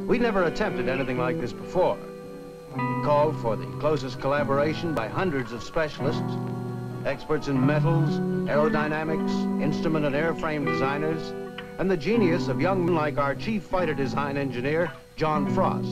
We'd never attempted anything like this before. It called for the closest collaboration by hundreds of specialists, experts in metals, aerodynamics, instrument and airframe designers, and the genius of young men like our chief fighter design engineer, John Frost.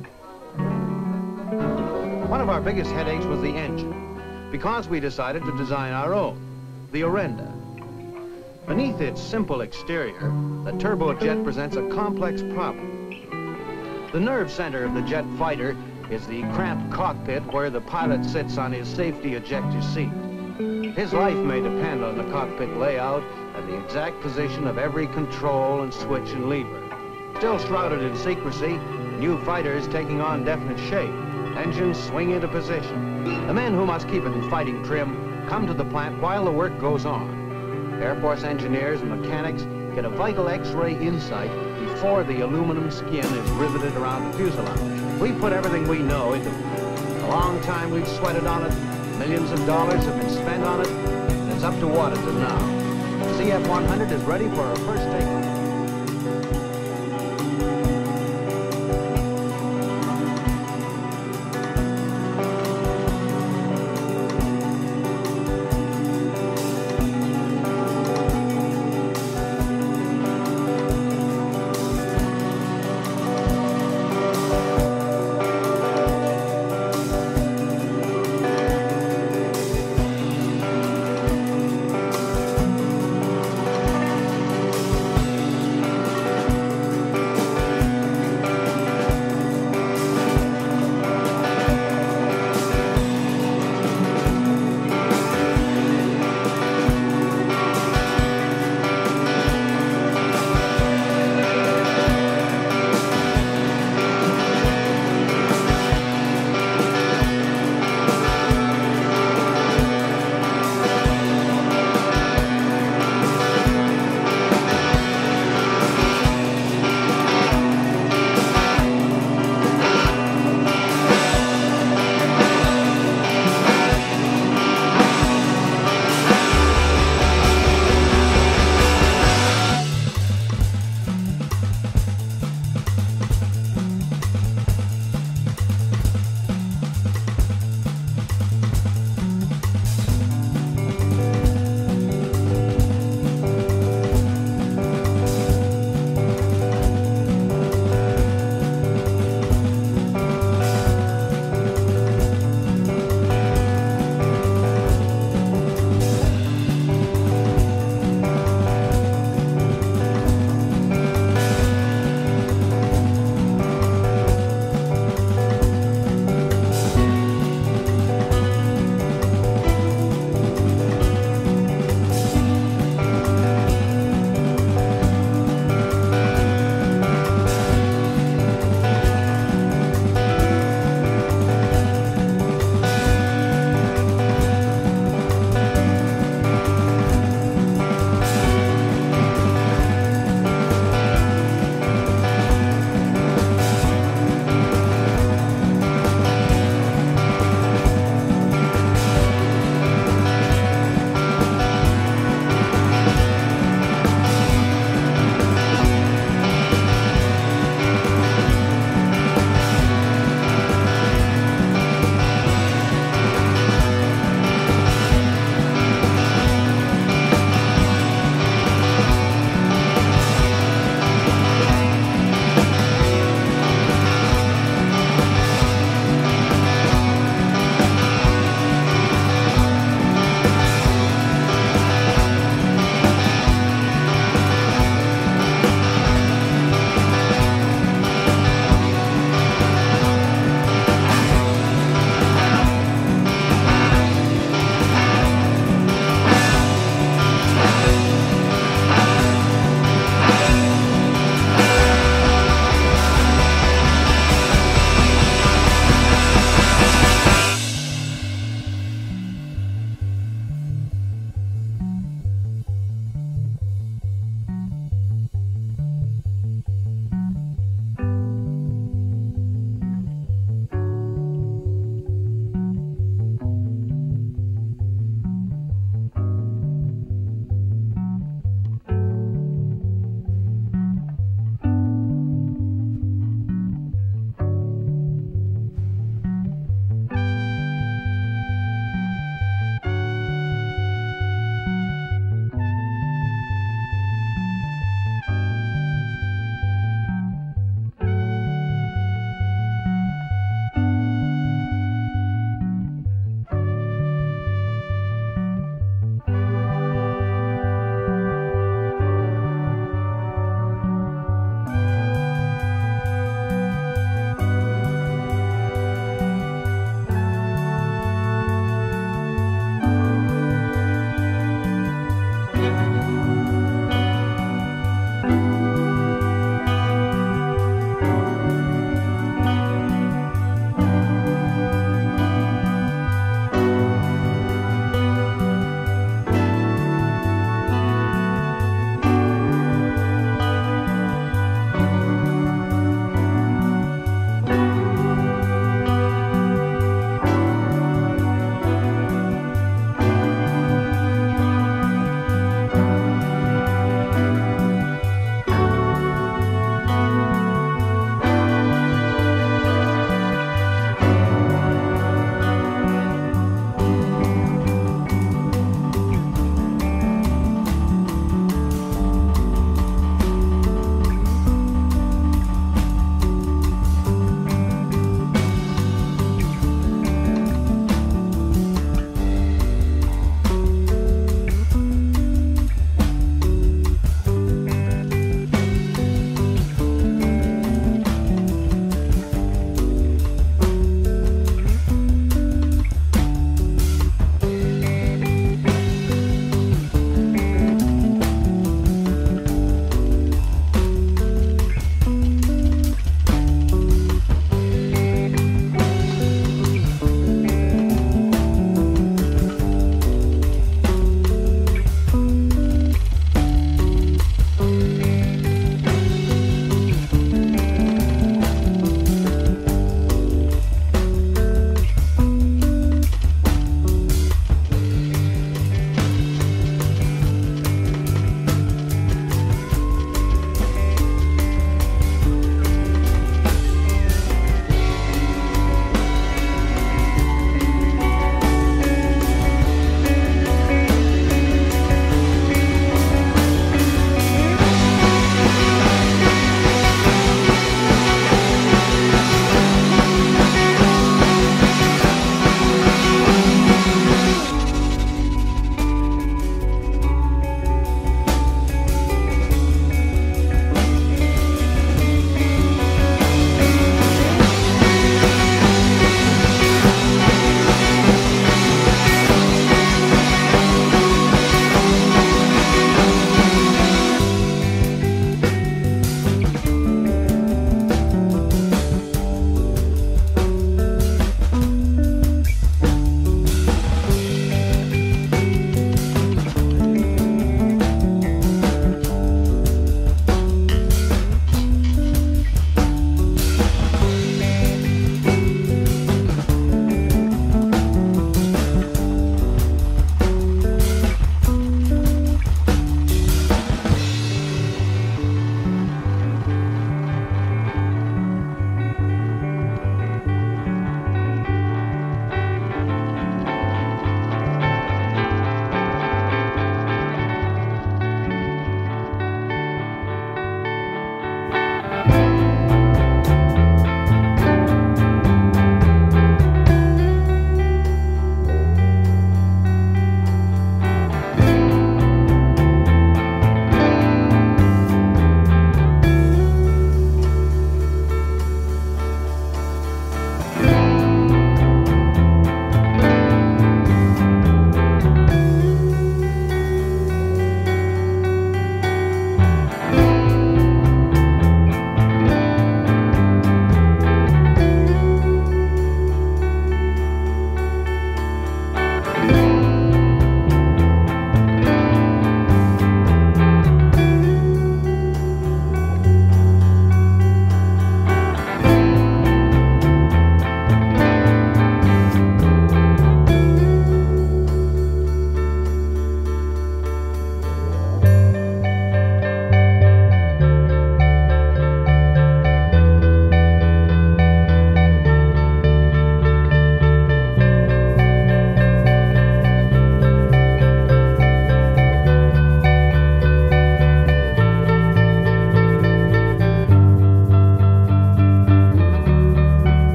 One of our biggest headaches was the engine, because we decided to design our own, the Orenda. Beneath its simple exterior, the turbojet presents a complex problem. The nerve center of the jet fighter is the cramped cockpit where the pilot sits on his safety ejector seat. His life may depend on the cockpit layout and the exact position of every control and switch and lever. Still shrouded in secrecy, new fighters taking on definite shape. Engines swing into position. The men who must keep it in fighting trim come to the plant while the work goes on. Air Force engineers and mechanics get a vital X-ray insight before the aluminum skin is riveted around the fuselage. We put everything we know into it. A long time we've sweated on it, millions of dollars have been spent on it, and it's up to Waterton now. CF-100 is ready for our first take.